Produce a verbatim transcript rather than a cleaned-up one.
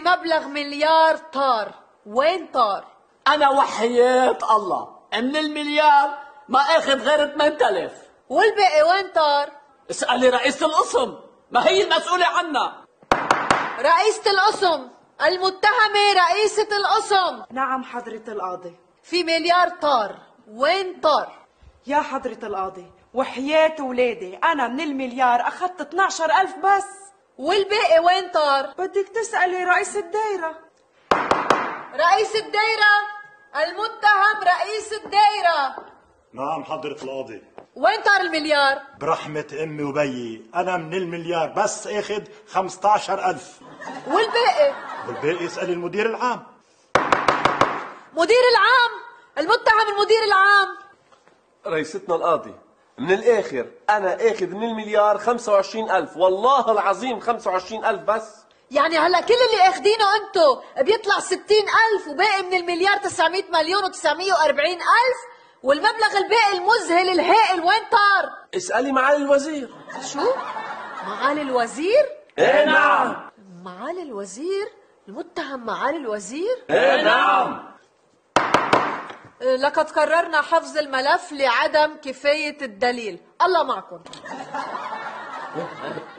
مبلغ مليار طار، وين طار؟ أنا وحياة الله من المليار ما أخذ غير ثمانية آلاف. والباقي وين طار؟ اسألي رئيسة القسم، ما هي المسؤولة عنا. رئيسة القسم، المتهمة رئيسة القسم. نعم حضرة القاضي. في مليار طار، وين طار؟ يا حضرة القاضي وحياة ولادي أنا من المليار أخذت اثني عشر ألف بس. والباقي وين طار؟ بدك تسألي رئيس الدايرة. رئيس الدايرة، المتهم رئيس الدايرة. نعم حضرة القاضي. وين طار المليار؟ برحمة أمي وبيي أنا من المليار بس أخذ خمسة عشر ألف. والباقي؟ والباقي اسألي المدير العام. مدير العام؟ المتهم المدير العام. رئيستنا القاضي من الآخر أنا آخذ من المليار خمسة وعشرين ألف، والله العظيم خمسة وعشرين ألف بس. يعني هلا كل اللي اخدينه انتو بيطلع ستين ألف، وباقي من المليار تسعمية مليون وتسعمية وأربعين ألف، والمبلغ الباقي المذهل الهائل وين طار؟ اسألي معالي الوزير. شو؟ معالي الوزير؟ ايه نعم. معالي الوزير؟ المتهم معالي الوزير؟ ايه نعم. لقد قررنا حفظ الملف لعدم كفاية الدليل. الله معكم.